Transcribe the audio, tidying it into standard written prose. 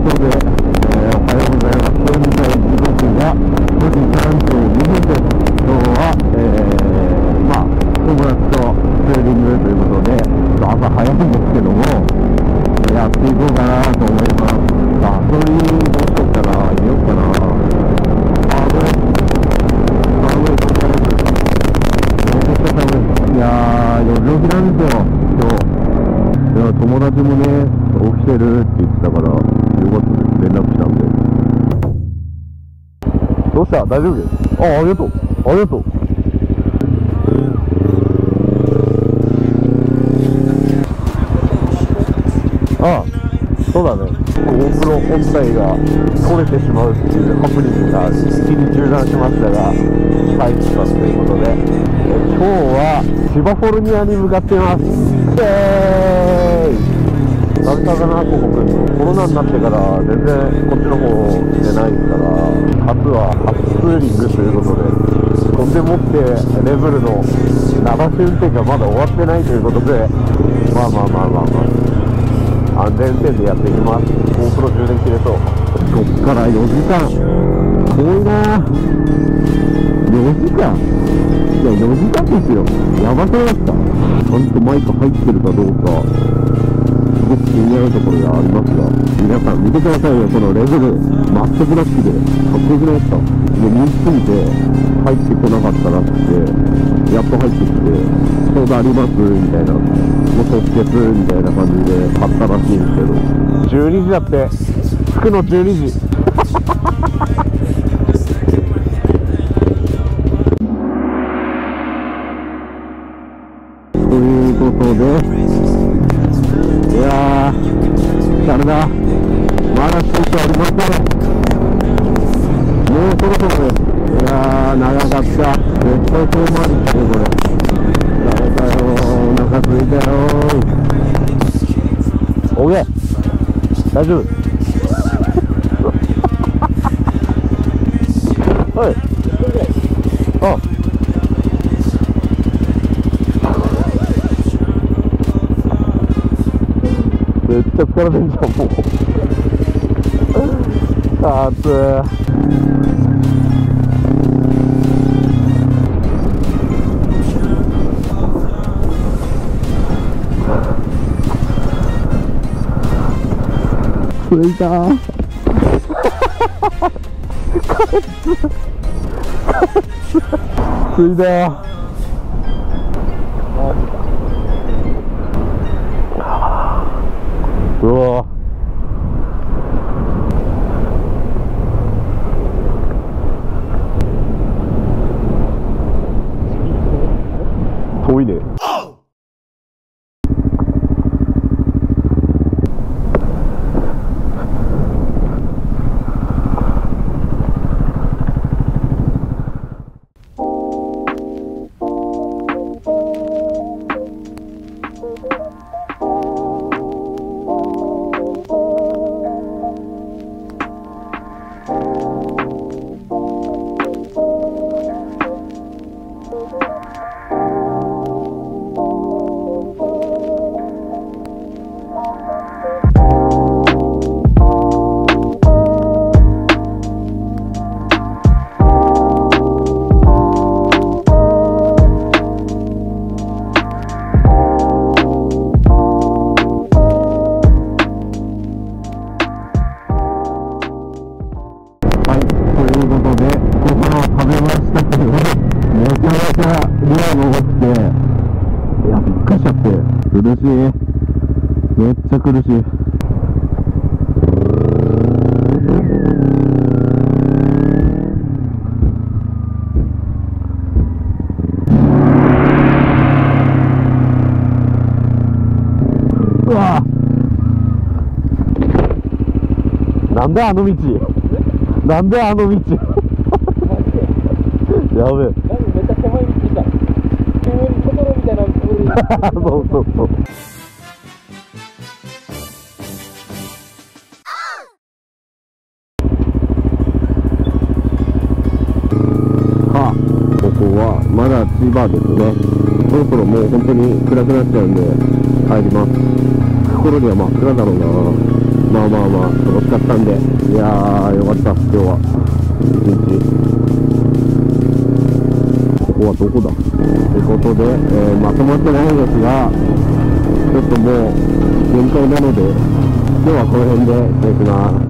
で、おはようございます。現在時刻が5時32分です。今日は、友達とツーリングということで、朝早いんですけども、やっていこうかなと思います。ガソリンどうしようかな、入れようかな。いやー、4時起きなんですよ、今日。いや、友達もね、起きてるって言ってたから、よかったです。連絡したんで。どうした？大丈夫？ありがとう。ありがとう。そうだね。GoPro 本体が取れてしまうっていうハプニングが一気に中断しましたが、帰ってきたということで、今日は千葉フォルニアに向かっています。イエーイ！久々だな、ここ来るの。コロナになってから全然こっちの方来てないですから、初は初ツーリングということで、とんでもってレベルの流し運転がまだ終わってないということで、安全運転でやっていきます。GoPro充電切れそう。こっから4時間。遠いな。4時間。いや、4時間ですよ。やばくないですか？ちゃんとマイク入ってるかどうか、すごく気になるところがありますが、皆さん見てくださいよ。このレベル、マットブラックで、かっこよくないですか？もう人気すぎて、入ってこなかったらしくて、やっと入ってきて、ちょうどありますみたいな、もう即決みたいな感じで買ったらしいんですけど、12時だって、着くの12時。ということで、いやー、誰だ、まだ少々ありますね。もうそろそろです。いやー、長かった。絶対そうまで来て、これ。誰だよー、お腹すいたよー。オーケー、大丈夫。はい。あ、めっちゃ疲れてんじゃん、もう。暑い。着いたー。着いたー。うわー、遠いね。苦しい。めっちゃ苦しい。うわぁ、なんであの道、なんであの道。やべえ。めっちゃ狭い道だ。急にトトロみたいな。そうそうそう。ここはまだ千葉ですね。そろそろもう本当に暗くなっちゃうんで帰ります。心には真っ暗だろうな。 まあまあまあ、楽しかったんで、いやー、よかった、今日は。一日。ここはどこだということで、まとまってないんですが、ちょっともう限界なので、今日はこの辺で失礼します。